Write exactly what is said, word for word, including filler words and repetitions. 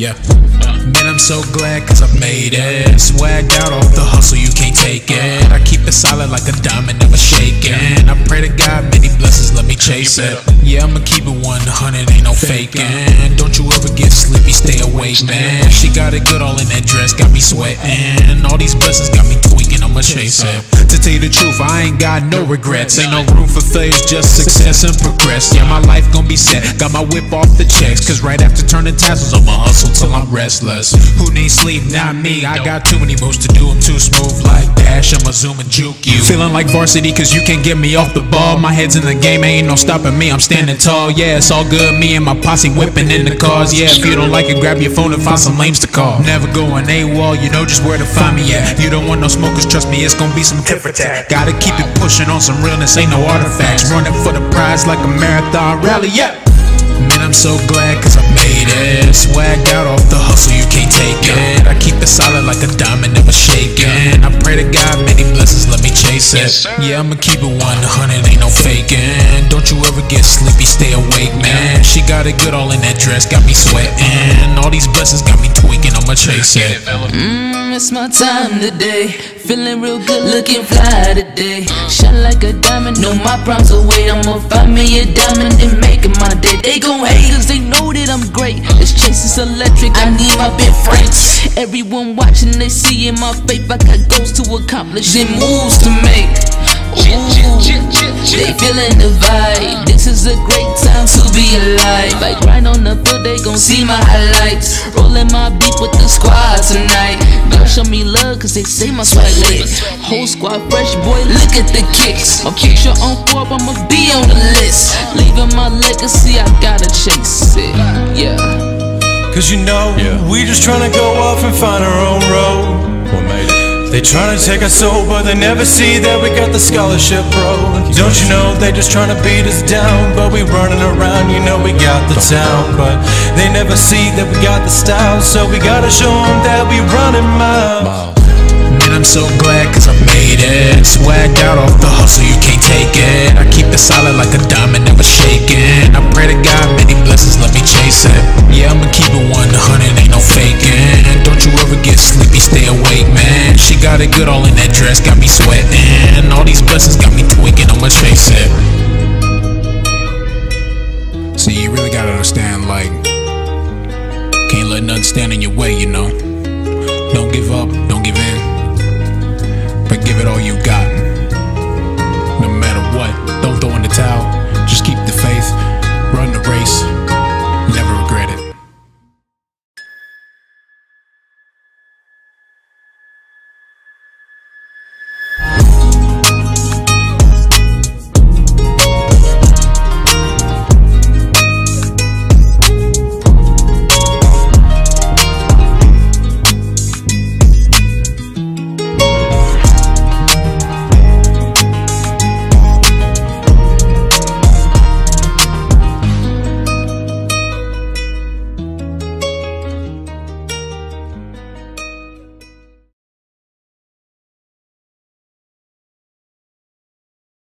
Yeah. Man, I'm so glad cause I made it. Swagged out off the hustle, you can't take it. I keep it solid like a diamond, never shaking. I pray to God, many blessings, let me chase it. Yeah, I'ma keep it one hundred, ain't no faking. Don't you ever get sleepy, stay awake, man. She got it good all in that dress, got me sweating. All these blessings got me tweaking, I'ma chase it. To tell you the truth, I ain't got no regrets. Ain't no room for failures, just success and progress. Yeah, my life gon' be set, got my whip off the checks. Cause right after turning tassels, I'ma hustle till I'm restless. Who needs sleep? Not me, I got too many moves to do. I'm too smooth like Dash, I'ma zoom and juke you. Feeling like varsity cause you can't get me off the ball. My head's in the game, ain't no stopping me, I'm standing tall. Yeah, it's all good, me and my posse whipping in the cars. Yeah, if you don't like it, grab your phone and find some lames to call. Never going AWOL, you know just where to find me at. You don't want no smokers, trust me, it's gonna be some tit for tat. Gotta keep it pushing on some realness, ain't no artifacts. Running for the prize like a marathon rally, yeah. Man, I'm so glad cause I made it. Swagged out off the hustle, you can't take it. I keep it solid like a diamond, never shaking. I pray to God, many blessings, let me chase it. Yeah, I'ma keep it one hundred, ain't no faking. Don't you ever get sleepy, stay awake, man. She got it good all in that dress, got me sweating. All these blessings got me tweaking, I'ma chase it. Mmm, it's my time today. Feeling real good, looking fly today. Shine like a diamond, know my problems away. I'ma find me a diamond and make it my day. They gon' hate cause they know that I'm great. This chase is electric, I need my big friends. Everyone watching, they see in my faith I got goals to accomplish and moves to make. Ooh, they feeling the vibe. This is a great time to be alive. Like right on the field, they gon' see my highlights. Rolling my beat with the squad tonight. Girl, show me love cause they say my swag lit. Whole squad fresh, boy, look at the kicks. My picture on Forbes, I'ma be on the list. Leaving my legacy, I gotta chase it, yeah. Cause you know, yeah. We just tryna go off and find our own road. What made it? They tryna take our soul, but they never see that we got the scholarship, bro. Don't you know, they just tryna beat us down, but we running around, you know we got the town. But they never see that we got the style, so we gotta show them that we running miles. Man, I'm so glad cause I made it. Swagged out off the hustle, you can't take it. I keep it solid like a diamond, never shaking. I pray to God, many blessings, let me chase it. Yeah, I'ma keep it one hundred, ain't no faking. Don't you ever get sleepy, stay awake, man. She got it good all in that dress, got me sweating. All these blessings got me tweaking, I'ma chase it. See, you really gotta understand, like, can't let nothing stand in your way, you know. Don't give up, don't give in, but give it all you got.